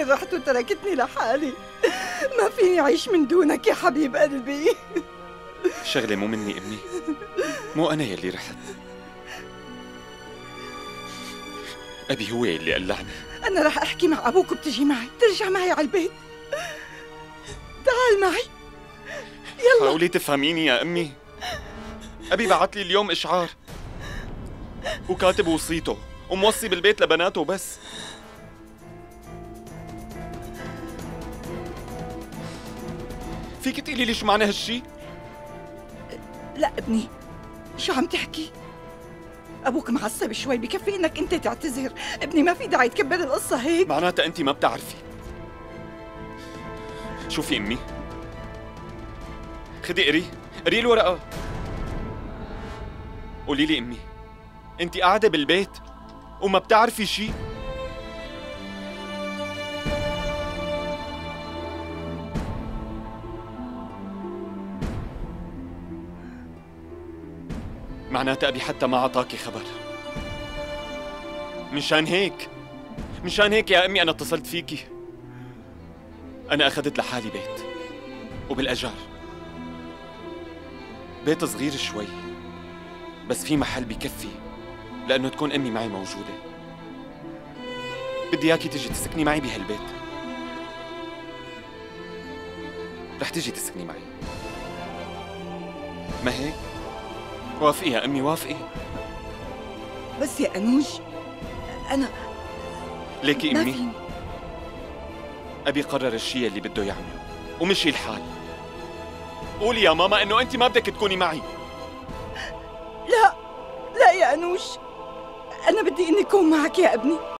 بالآخر رحت وتركتني لحالي. ما فيني أعيش من دونك يا حبيب قلبي. الشغلة مو مني أمي، مو أنا يلي رحت، أبي هو اللي قلعني. أنا رح أحكي مع أبوك وبتجي معي، ترجع معي على البيت. تعال معي يلا. حاولي تفهميني يا أمي. أبي بعت لي اليوم إشعار وكاتب وصيته وموصي بالبيت لبناته بس. فيك تقولي لي شو معنى هالشي؟ لا ابني، شو عم تحكي؟ أبوك معصب شوي، بكفي إنك أنت تعتذر. ابني ما في داعي تكبر القصة هيك. معناتها أنت ما بتعرفي. شوفي أمي، خدي قري الورقة. قولي لي أمي، أنت قاعدة بالبيت وما بتعرفي شي؟ معناتها أبي حتى ما عطاكي خبر. مشان هيك يا أمي أنا اتصلت فيكي. أنا أخذت لحالي بيت وبالأجار، بيت صغير شوي بس في محل بكفي لأنه تكون أمي معي موجودة. بدي إياكي تجي تسكني معي بهالبيت. رح تجي تسكني معي، ما هيك؟ وافقي يا أمي، وافقي. بس يا أنوش أنا ليكي ما أمي، فيني. أبي قرر الشيء اللي بده يعمله ومشي الحال. قولي يا ماما إنه أنت ما بدك تكوني معي. لا لا يا أنوش، أنا بدي إني أكون معك يا ابني.